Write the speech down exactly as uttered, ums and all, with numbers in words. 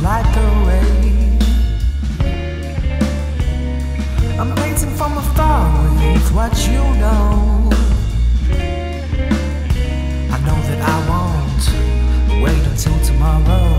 like the rain. I'm painting from afar with what you know. I know that I won't wait until tomorrow.